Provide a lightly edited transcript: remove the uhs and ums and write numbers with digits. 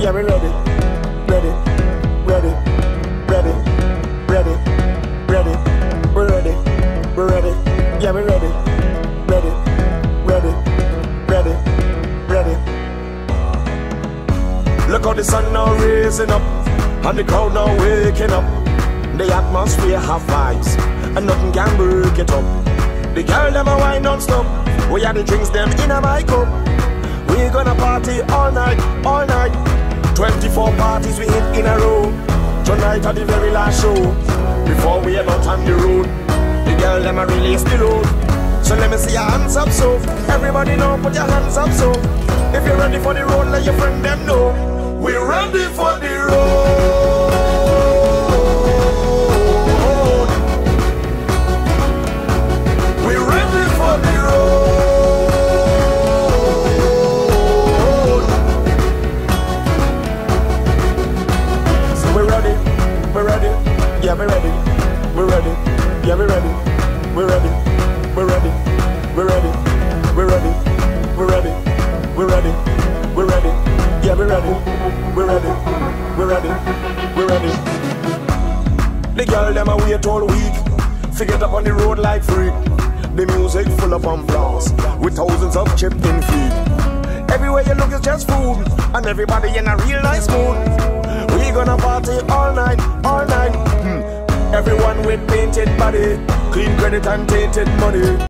Yeah, we ready, ready, ready, ready, ready, ready, we're ready, we're ready. Yeah, we ready, ready, ready, ready, ready. Look how the sun now raising up, and the crowd now waking up. The atmosphere have vibes, and nothing can break it up. The girl them a wine non-stop. We had the drinks them in a my cup. We gonna party all night, all night. 24 parties we hit in a row. Tonight at the very last show, before we head out on the road. The girl them a release the load. So let me see your hands up, so everybody know, put your hands up, so if you're ready for the road, let your friend them know. We're ready for the road. We're ready for the road. So we're ready, yeah, we're ready, we're ready, yeah, we're ready, we're ready, we're ready, we're ready, we're ready, we're ready, we're ready, we're ready, yeah, we're ready, we're ready, we're ready, we're ready. The girl them a wait all week, forget up on the road like freak. The music full of applause, with thousands of chipped in feet. Everywhere you look is just food, and everybody in a real nice mood. We gonna party all night, all night. Everyone with painted body, clean credit and tainted money.